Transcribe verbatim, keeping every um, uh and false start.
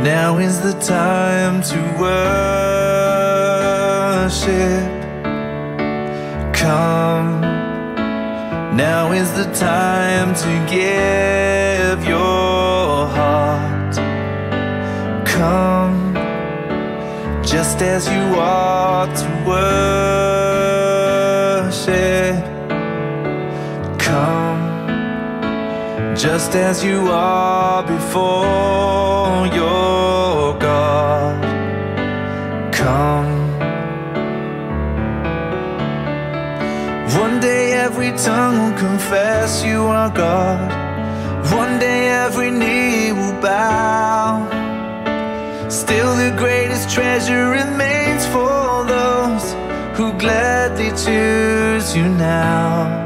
Now is the time to worship. Come. Now is the time to give your heart. Come, just as you are to worship. Come, just as you are before your God. Come. One day every tongue will confess you are God. One day every knee will bow. Still the greatest treasure remains for those who gladly choose you now.